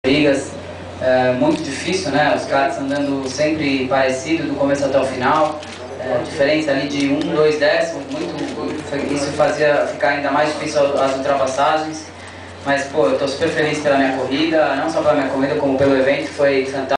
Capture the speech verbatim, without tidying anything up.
brigas, é muito difícil, né? Os caras andando sempre parecido do começo até o final, é, diferença ali de um, dois décimos, muito, isso fazia ficar ainda mais difícil as ultrapassagens. Mas pô, eu tô super feliz pela minha corrida, não só pela minha corrida como pelo evento, foi fantástico.